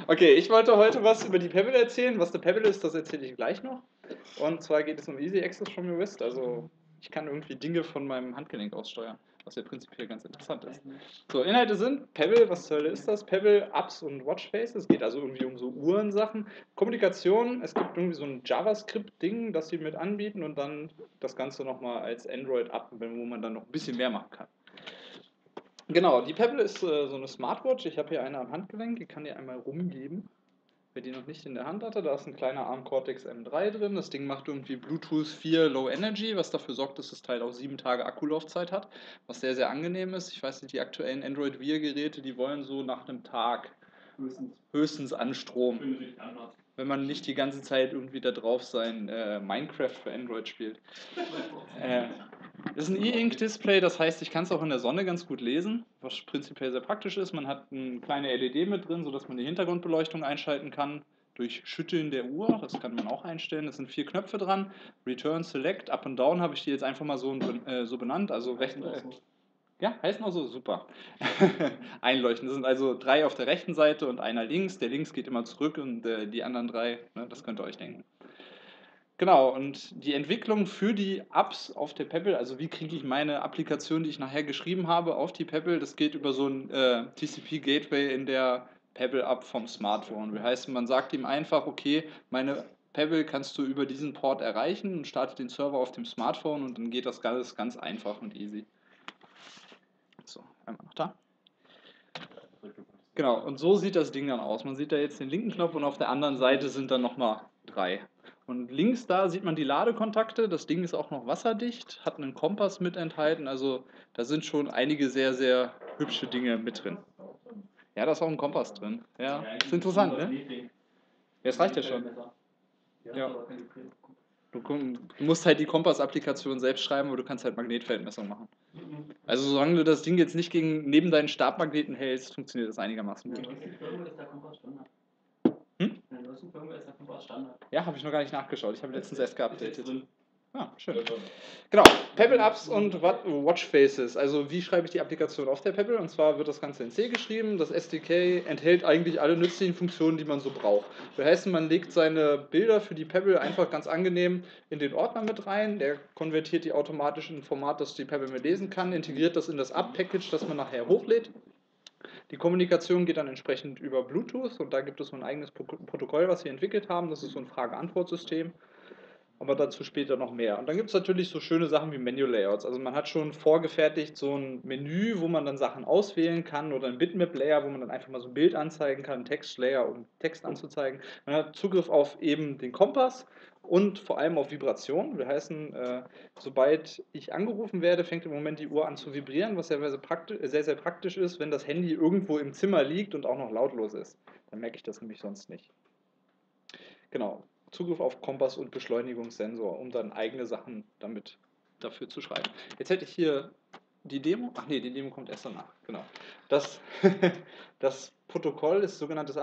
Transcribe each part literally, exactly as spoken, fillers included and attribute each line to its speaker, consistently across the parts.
Speaker 1: Okay, ich wollte heute was über die Pebble erzählen. Was eine Pebble ist, das erzähle ich gleich noch. Und zwar geht es um Easy Access from your wrist. Also ich kann irgendwie Dinge von meinem Handgelenk aussteuern, was ja prinzipiell ganz interessant ist. So, Inhalte sind Pebble, was zur Hölle ist das? Pebble, Apps und Watchfaces. Es geht also irgendwie um so Uhrensachen. Kommunikation, es gibt irgendwie so ein JavaScript-Ding, das sie mit anbieten und dann das Ganze nochmal als Android-App, wo man dann noch ein bisschen mehr machen kann. Genau, die Pebble ist äh, so eine Smartwatch. Ich habe hier eine am Handgelenk, die kann die einmal rumgeben. Wer die noch nicht in der Hand hatte, da ist ein kleiner ARM Cortex M drei drin. Das Ding macht irgendwie Bluetooth vier Low Energy, was dafür sorgt, dass das Teil auch sieben Tage Akkulaufzeit hat, was sehr, sehr angenehm ist. Ich weiß nicht, die aktuellen Android Wear Geräte, die wollen so nach einem Tag höchstens, höchstens anstrom. Wenn man nicht die ganze Zeit irgendwie da drauf sein äh, Minecraft für Android spielt. äh, das ist ein E-Ink-Display, das heißt, ich kann es auch in der Sonne ganz gut lesen, was prinzipiell sehr praktisch ist. Man hat eine kleine L E D mit drin, sodass man die Hintergrundbeleuchtung einschalten kann durch Schütteln der Uhr. Das kann man auch einstellen. Es sind vier Knöpfe dran. Return, Select, Up und Down habe ich die jetzt einfach mal so, äh, so benannt. Also rechten, äh, ja, heißen auch so, super. Einleuchten. Das sind also drei auf der rechten Seite und einer links. Der links geht immer zurück und äh, die anderen drei, ne, das könnt ihr euch denken. Genau, und die Entwicklung für die Apps auf der Pebble, also wie kriege ich meine Applikation, die ich nachher geschrieben habe, auf die Pebble, das geht über so ein äh, T C P-Gateway in der Pebble-App vom Smartphone. Das heißt, man sagt ihm einfach, okay, meine Pebble kannst du über diesen Port erreichen und startet den Server auf dem Smartphone und dann geht das alles ganz einfach und easy. So, einmal noch da. Genau, und so sieht das Ding dann aus. Man sieht da jetzt den linken Knopf und auf der anderen Seite sind dann nochmal drei. Und links da sieht man die Ladekontakte. Das Ding ist auch noch wasserdicht, hat einen Kompass mit enthalten. Also da sind schon einige sehr, sehr hübsche Dinge mit drin. Ja, da ist auch ein Kompass drin. Ja, ist interessant, ne? Ja, das reicht ja schon. Ja. Du, du musst halt die Kompass-Applikation selbst schreiben, aber du kannst halt Magnetfeldmessung machen. Also solange du das Ding jetzt nicht gegen, neben deinen Stabmagneten hältst, funktioniert das einigermaßen gut.
Speaker 2: Firmware ist der Kompass Standard.
Speaker 1: Hm?
Speaker 2: In der neuesten Firmware ist der Kompass Standard.
Speaker 1: Ja, habe ich noch gar nicht nachgeschaut. Ich habe letztens erst geupdatet. Ah, schön. Genau, Pebble-Apps und Watchfaces. Also wie schreibe ich die Applikation auf der Pebble? Und zwar wird das Ganze in C geschrieben. Das S D K enthält eigentlich alle nützlichen Funktionen, die man so braucht. Das heißt, man legt seine Bilder für die Pebble einfach ganz angenehm in den Ordner mit rein. Der konvertiert die automatisch in ein Format, das die Pebble mit lesen kann, integriert das in das App-Package, das man nachher hochlädt. Die Kommunikation geht dann entsprechend über Bluetooth und da gibt es so ein eigenes Protokoll, was wir entwickelt haben. Das ist so ein Frage-Antwort-System. Aber dazu später noch mehr. Und dann gibt es natürlich so schöne Sachen wie Menu-Layouts. Also man hat schon vorgefertigt so ein Menü, wo man dann Sachen auswählen kann oder ein Bitmap-Layer, wo man dann einfach mal so ein Bild anzeigen kann, ein Text-Layer, um Text anzuzeigen. Man hat Zugriff auf eben den Kompass und vor allem auf Vibration. Wir heißen, äh, sobald ich angerufen werde, fängt im Moment die Uhr an zu vibrieren, was sehr, sehr, praktisch, sehr, sehr praktisch ist, wenn das Handy irgendwo im Zimmer liegt und auch noch lautlos ist. Dann merke ich das nämlich sonst nicht. Genau. Zugriff auf Kompass und Beschleunigungssensor, um dann eigene Sachen damit dafür zu schreiben. Jetzt hätte ich hier die Demo. Ach nee, die Demo kommt erst danach. Genau. Das, das Protokoll ist sogenanntes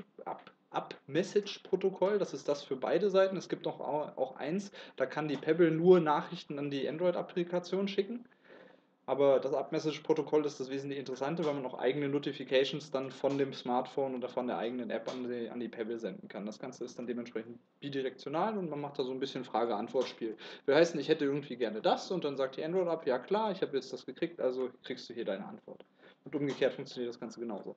Speaker 1: Up-Message-Protokoll. Das ist das für beide Seiten. Es gibt noch auch eins, da kann die Pebble nur Nachrichten an die Android-Applikation schicken. Aber das Up-Message-Protokoll ist das wesentlich Interessante, weil man auch eigene Notifications dann von dem Smartphone oder von der eigenen App an die, an die Pebble senden kann. Das Ganze ist dann dementsprechend bidirektional und man macht da so ein bisschen Frage-Antwort-Spiel. Wir heißen, ich hätte irgendwie gerne das und dann sagt die Android-App, ja klar, ich habe jetzt das gekriegt, also kriegst du hier deine Antwort. Und umgekehrt funktioniert das Ganze genauso.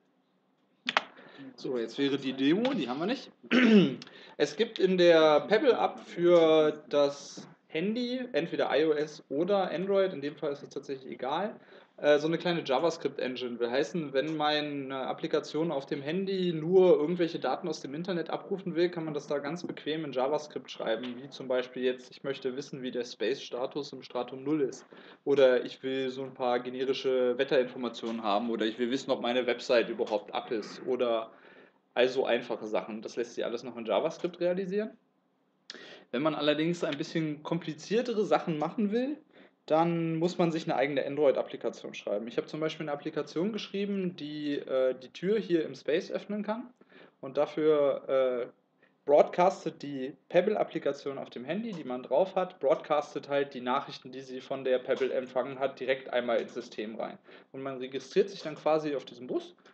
Speaker 1: So, jetzt wäre die Demo, die haben wir nicht. Es gibt in der Pebble-App für das Handy, entweder iOS oder Android, in dem Fall ist es tatsächlich egal, so eine kleine JavaScript-Engine. Will heißen, wenn meine Applikation auf dem Handy nur irgendwelche Daten aus dem Internet abrufen will, kann man das da ganz bequem in JavaScript schreiben, wie zum Beispiel jetzt, ich möchte wissen, wie der Space-Status im Stratum null ist. Oder ich will so ein paar generische Wetterinformationen haben oder ich will wissen, ob meine Website überhaupt up ist oder also einfache Sachen. Das lässt sich alles noch in JavaScript realisieren. Wenn man allerdings ein bisschen kompliziertere Sachen machen will, dann muss man sich eine eigene Android-Applikation schreiben. Ich habe zum Beispiel eine Applikation geschrieben, die äh, die Tür hier im Space öffnen kann und dafür äh, broadcastet die Pebble-Applikation auf dem Handy, die man drauf hat, broadcastet halt die Nachrichten, die sie von der Pebble empfangen hat, direkt einmal ins System rein. Und man registriert sich dann quasi auf diesem Bus,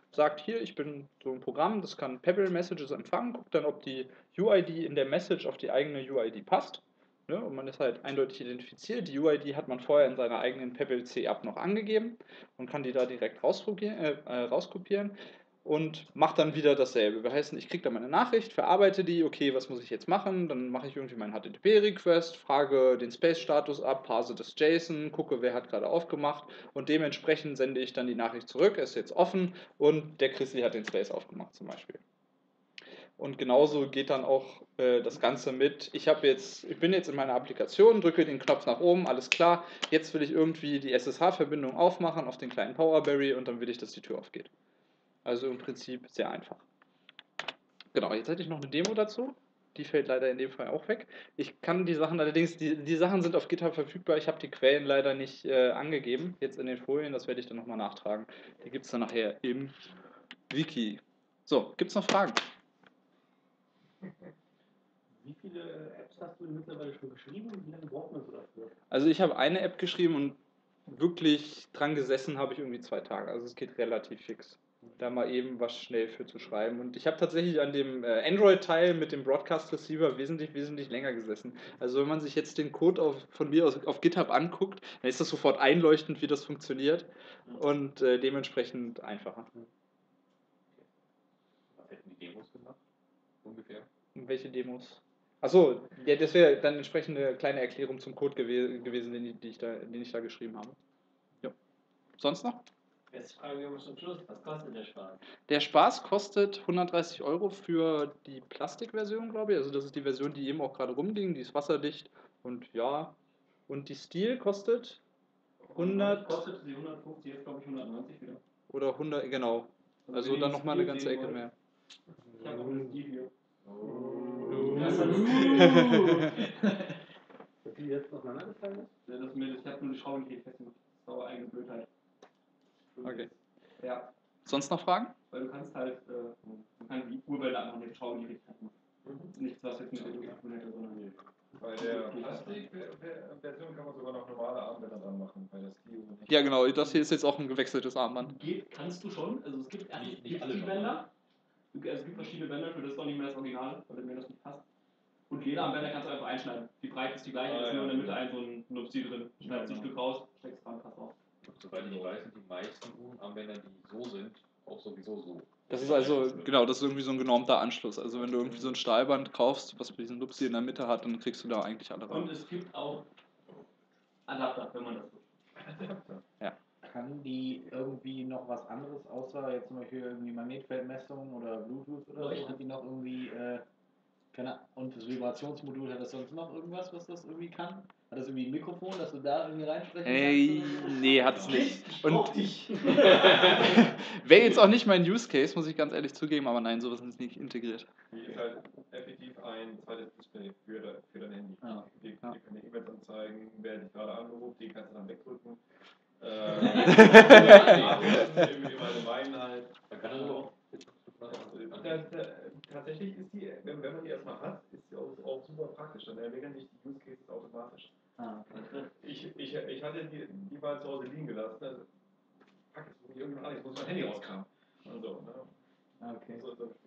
Speaker 1: sagt hier, ich bin so ein Programm, das kann Pebble Messages empfangen, guckt dann, ob die U I D in der Message auf die eigene U I D passt. Ne? Und man ist halt eindeutig identifiziert. Die U I D hat man vorher in seiner eigenen Pebble C-App noch angegeben und kann die da direkt rauskopieren. Äh, äh, rauskopieren und macht dann wieder dasselbe. Wir heißen, ich kriege da meine Nachricht, verarbeite die, okay, was muss ich jetzt machen? Dann mache ich irgendwie meinen H T T P-Request, frage den Space-Status ab, parse das JSON, gucke, wer hat gerade aufgemacht und dementsprechend sende ich dann die Nachricht zurück, ist jetzt offen und der Chrissy hat den Space aufgemacht zum Beispiel. Und genauso geht dann auch äh, das Ganze mit, ich, hab jetzt, ich bin jetzt in meiner Applikation, drücke den Knopf nach oben, alles klar, jetzt will ich irgendwie die S S H-Verbindung aufmachen auf den kleinen Powerberry und dann will ich, dass die Tür aufgeht. Also im Prinzip sehr einfach. Genau, jetzt hätte ich noch eine Demo dazu. Die fällt leider in dem Fall auch weg. Ich kann die Sachen allerdings, die, die Sachen sind auf GitHub verfügbar. Ich habe die Quellen leider nicht äh, angegeben, jetzt in den Folien. Das werde ich dann nochmal nachtragen. Die gibt es dann nachher im Wiki. So, gibt es noch Fragen?
Speaker 2: Wie viele Apps hast du mittlerweile schon geschrieben und wie lange braucht man so dafür?
Speaker 1: Also ich habe eine App geschrieben und wirklich dran gesessen habe ich irgendwie zwei Tage. Also es geht relativ fix, da mal eben was schnell für zu schreiben. Und ich habe tatsächlich an dem äh, Android-Teil mit dem Broadcast-Receiver wesentlich, wesentlich länger gesessen. Also wenn man sich jetzt den Code auf, von mir aus auf GitHub anguckt, dann ist das sofort einleuchtend, wie das funktioniert und äh, dementsprechend einfacher.
Speaker 3: Was hätten die Demos gemacht? Ungefähr.
Speaker 1: Welche Demos? Achso, ja, das wäre dann entsprechend eine kleine Erklärung zum Code gew gewesen, den, ich- die ich da, den ich da geschrieben habe. Ja. Sonst noch?
Speaker 2: Jetzt fragen wir uns zum Schluss, was kostet der Spaß?
Speaker 1: Der Spaß kostet hundertdreißig Euro für die Plastikversion, glaube ich. Also das ist die Version, die eben auch gerade rumging. Die ist wasserdicht und ja. Und die Steel kostet hundert
Speaker 2: Kostet die hundertfünfzig, jetzt glaube ich hundertneunzig wieder.
Speaker 1: oder hundert, genau.
Speaker 2: Also
Speaker 1: Also
Speaker 2: wenn
Speaker 1: dann
Speaker 2: ihr
Speaker 1: nochmal eine
Speaker 2: Steel
Speaker 1: ganze
Speaker 2: sehen
Speaker 1: Ecke
Speaker 2: wollt.
Speaker 1: mehr.
Speaker 2: Ich habe auch einen Steel hier.
Speaker 1: Oh.
Speaker 2: Das hat
Speaker 4: Dass die jetzt auseinandergefallen ist?
Speaker 2: Ja, das mir, ich habe nur die Schrauben nicht festgemacht. Das war eigene Blödheit.
Speaker 1: Okay.
Speaker 2: Ja,
Speaker 1: Sonst noch Fragen?
Speaker 2: weil du kannst halt, äh, man kann die Urwälder einfach mit Schrauben die richtig machen. Nichts, was jetzt mit der Logik zu tun hätte, sondern nee.
Speaker 3: Bei der Plastik-Version kann man sogar noch normale Armbänder dran machen, bei der Steel nicht.
Speaker 1: Ja, genau. Das hier ist jetzt auch ein gewechseltes Armband.
Speaker 2: Geht, kannst du schon. Also es gibt erstens
Speaker 3: Nicht- nicht
Speaker 2: gibt
Speaker 3: alle
Speaker 2: die
Speaker 3: schon,
Speaker 2: Bänder. Du- Also es gibt verschiedene Bänder, für das ist auch nicht mehr das Original, weil mir das nicht passt. Und Lederarmbänder kannst du einfach einschneiden. Die Breite ist die gleiche,
Speaker 3: Ah,
Speaker 2: ist
Speaker 3: ja,
Speaker 2: nur in der Mitte
Speaker 3: okay.
Speaker 2: ein so ein Nupsi drin. Schneidest
Speaker 3: Ja,
Speaker 2: ein Stück raus, steckst dran, passt auf.
Speaker 3: Soweit ich weiß, sind die meisten Armbänder, die so sind, auch sowieso so.
Speaker 1: Das ist also, genau, das ist irgendwie so ein genormter Anschluss. Also wenn du irgendwie so ein Stahlband kaufst, was diesen Nupsi in der Mitte hat, dann kriegst du da eigentlich alle
Speaker 2: Und
Speaker 1: rein.
Speaker 2: es gibt auch Adapter, wenn man das will.
Speaker 1: Ja.
Speaker 4: Kann die irgendwie noch was anderes, außer jetzt zum Beispiel irgendwie Magnetfeldmessung oder Bluetooth oder so?
Speaker 2: Leuchten.
Speaker 4: Hat die noch irgendwie, äh, keine Ahnung, und das Vibrationsmodul, hat das sonst noch irgendwas, was das irgendwie kann? Hat das irgendwie ein Mikrofon, dass du da irgendwie reinsprechen
Speaker 1: Ey,
Speaker 4: kannst? Oder so?
Speaker 1: nee, hat's nicht. Und
Speaker 2: Brauch dich!
Speaker 1: wäre jetzt auch nicht mein Use Case, muss ich ganz ehrlich zugeben, aber nein, sowas ist nicht integriert.
Speaker 3: Die ist halt effektiv ein zweites Display für, de, für dein Handy.
Speaker 4: Ah.
Speaker 3: Die, die
Speaker 1: Ja.
Speaker 3: kann dir E-Mails anzeigen, wer dich gerade angerufen, die kannst du dann wegdrücken. Äh, irgendwie im Allgemeinen halt. Man kann also auch. Da, da, tatsächlich ist die, wenn, wenn man die erstmal hat, ist die auch, auch super praktisch. Dann erwecken sich die Use Cases automatisch.
Speaker 4: Ah, okay.
Speaker 3: Ich, ich, ich hatte die, die mal zu Hause liegen gelassen. Also, fuck, jetzt muss ich irgendwann an, jetzt muss mein Handy rauskramen. Und so, ne?
Speaker 4: Ah, okay.
Speaker 3: So, so.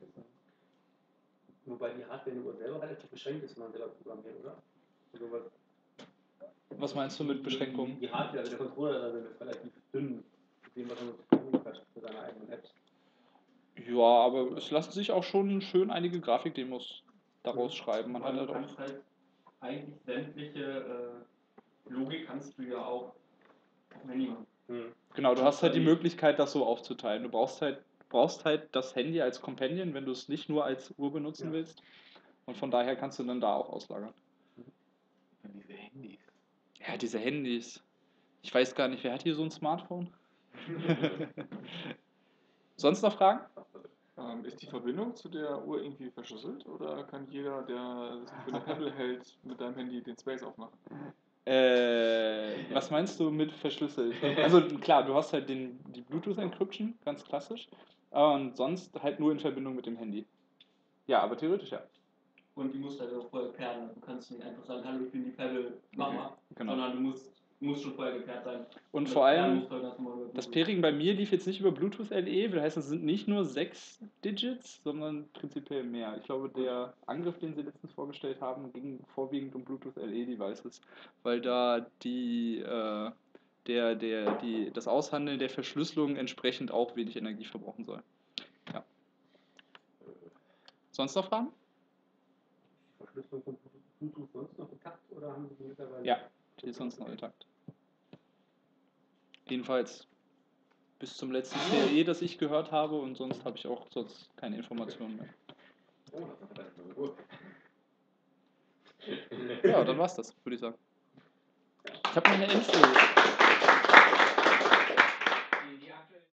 Speaker 4: Wobei die Hardware nur selber relativ beschränkt ist, wenn man selber programmiert, oder? Also was,
Speaker 1: Was meinst du mit Beschränkungen?
Speaker 4: Die Hardware, also der Controller da ist relativ dünn, mit dem was man zur Verfügung hat für seine eigenen Apps.
Speaker 1: Ja, aber es lassen sich auch schon schön einige Grafikdemos daraus schreiben. Man hat
Speaker 2: du
Speaker 1: halt auch.
Speaker 2: kannst halt eigentlich sämtliche äh, Logik kannst du ja auch auf dem Handy machen.
Speaker 4: Hm.
Speaker 1: Genau, du hast halt die Möglichkeit, das so aufzuteilen. Du brauchst halt, brauchst halt das Handy als Companion, wenn du es nicht nur als Uhr benutzen
Speaker 4: Ja.
Speaker 1: willst. Und von daher kannst du dann da auch auslagern.
Speaker 4: Und diese Handys.
Speaker 1: Ja, diese Handys. Ich weiß gar nicht, wer hat hier so ein Smartphone? Sonst noch Fragen?
Speaker 5: Ähm, ist die Verbindung zu der Uhr irgendwie verschlüsselt oder kann jeder, der sich für eine Pebble hält, mit deinem Handy den Space aufmachen?
Speaker 1: Äh, was meinst du mit verschlüsselt? Also klar, du hast halt den, die Bluetooth-Encryption, ganz klassisch, und sonst halt nur in Verbindung mit dem Handy. Ja, aber theoretisch ja.
Speaker 2: Und die musst du halt auch vorher klären. Du kannst nicht einfach sagen, hallo, ich bin die Pebble, mach
Speaker 1: Okay,
Speaker 2: mal.
Speaker 1: genau.
Speaker 2: Sondern du musst muss schon vorher geklärt sein.
Speaker 1: Und
Speaker 2: Das
Speaker 1: vor allem,
Speaker 2: Lernen muss halt ganz normal über
Speaker 1: das
Speaker 2: Bluetooth.
Speaker 1: Pairing bei mir lief jetzt nicht über Bluetooth L E, das heißt, es sind nicht nur sechs Digits, sondern prinzipiell mehr. Ich glaube, der Angriff, den sie letztens vorgestellt haben, ging vorwiegend um Bluetooth L E Devices, weil da die, äh, der, der, die, das Aushandeln der Verschlüsselung entsprechend auch wenig Energie verbrauchen soll. Ja. Sonst noch Fragen?
Speaker 3: Verschlüsselung von Bluetooth sonst noch intakt oder haben Sie die mittlerweile?
Speaker 1: Ja, die ist sonst noch intakt. Jedenfalls bis zum letzten C L E, das ich gehört habe, und sonst habe ich auch sonst keine Informationen mehr.
Speaker 3: Oh, das ist aber eine Uhr.
Speaker 1: Ja, dann war's das, würde ich sagen. Ich habe noch eine Info.